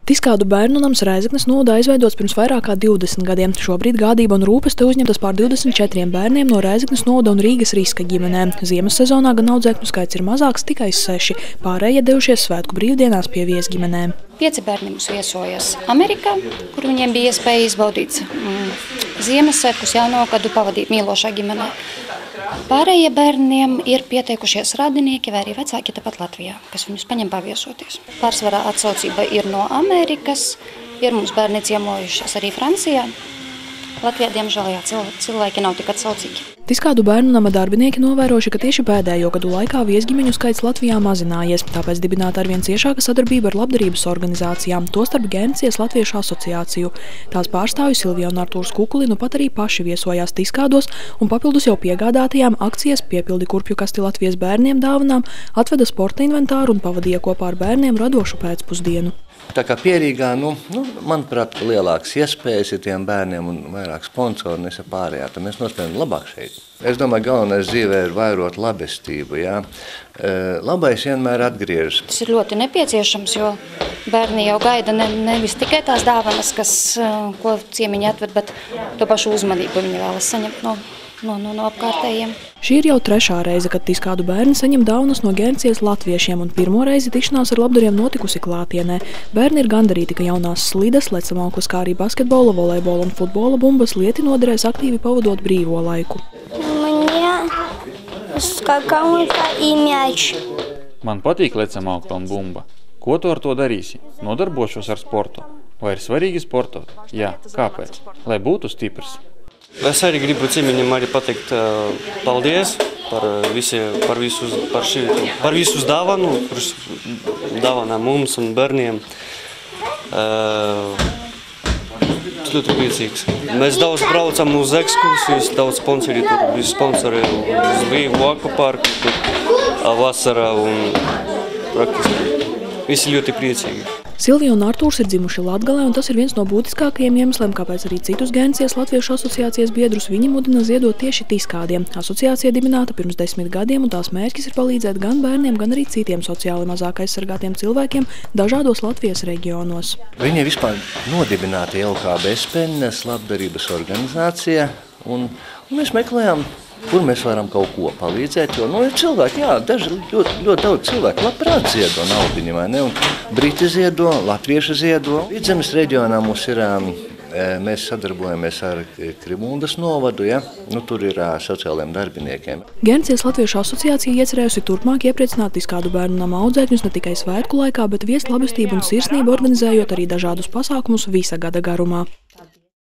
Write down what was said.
Tiskādu bērnu nams Rēzeknes novada aizveidots pirms vairāk kā 20 gadiem. Šobrīd gādība un rūpes te uzņemtas pār 24 bērniem no Rēzeknes novada un Rīgas Riska ģimenēm. Ziemas sezonā gan audzēkņu skaits ir mazāks, tikai 6. Pārējie devušies svētku brīvdienās pie viesģimenēm. 5 bērni mums viesojas Amerikā, kur viņiem bija iespēja izbaudīt Ziemassvētkus jauno gadu pavadīt mīlošā ģimenē. Pārējie bērniem ir pieteikušies radinieki vai arī vecāki tepat Latvijā, kas viņus paņem paviesoties. Pārsvarā atsaucība ir no Amerikas, ir mums bērni ciemojušies arī Francijā. Latvijā, diemžēl, cilvēki nav tik atsaucīgi. Tiskādu bērnu nama darbinieki novērojuši, ka tieši pēdējo gadu laikā viesģimeņu skaits Latvijā mazinājies, tāpēc dibināta arvien ciešāka sadarbība ar labdarības organizācijām, tostarp Gencijas Latviešu asociāciju. Tās pārstāvju Silvija un Artūrs Kukuli nu pat arī paši viesojās Tiskādos un papildus jau piegādātajām akcijas Piepildi kurpju kasti Latvijas bērniem dāvanām, atveda sporta inventāru un pavadīja kopā ar bērniem radošu pēcpusdienu. Tā kā Pierīgā, manuprāt, lielākas iespējas ir tiem bērniem un vairāk sponsoru nesa pārējā, tad mēs nospējam labāk šeit. Es domāju, galvenais dzīvē ir vairot labestību, jā. Labais vienmēr atgriežas. Tas ir ļoti nepieciešams, jo bērni jau gaida nevis tikai tās dāvanas, ko ciemiņi atved, bet to pašu uzmanību viņi vēlas saņemt no apkārtējiem. Šī ir jau 3. reize, kad Tiskādu bērni saņem dāvanas no Gencijas latviešiem, un 1. reizi tikšanās ar labdariem notikusi klātienē. Bērni ir gandarīti, ka jaunās slides, lecamoklis, kā arī basketbola, volejbola un futbola bumbas lieti noderēs aktīvi pavadot brīvo laiku. Man patīk lecamokla un bumba. Ko tu ar to darīsi? Nodarbošos ar sportu. Vai ir svarīgi sportot? Jā, kāpēc? Lai būtu stiprs. Es arī gribu ciemiņiem arī pateikt paldies par visu dāvanu, kurus dāvanā mums un bērniem. Tas ļoti priecīgs. Mēs daudz braucam uz ekskursijas, daudz sponsori uz Līvu akvaparku, vasarā un praktiski visi ļoti priecīgi. Silvija un Artūrs ir dzimuši Latgalē, un tas ir viens no būtiskākajiem iemesliem, kāpēc arī citus Gencijas Latviešu asociācijas biedrus viņi mudina ziedot tieši Tiskādiem. Asociācija dibināta pirms 10 gadiem, un tās mērķis ir palīdzēt gan bērniem, gan arī citiem sociāli mazāk aizsargātiem cilvēkiem dažādos Latvijas reģionos. Viņi ir vispār nodibināti LKB Speņas labdarības organizācija, un mēs meklējām, kur mēs varam kaut ko palīdzēt, jo ir cilvēki, ļoti daudz cilvēku labprāt ziedo naudiņu, vai ne, un briti ziedo, latvieši ziedo. Vidzemes reģionā mums ir, mēs sadarbojamies ar Krimundas novadu, tur ir sociālajiem darbiniekiem. Gencijas Latviešu asociācija iecerējusi turpmāk iepriecināt Tiskādu bērnu nama audzēkņus ne tikai svētku laikā, bet viest labestību un sirsnību organizējot arī dažādus pasākumus visa gada garumā.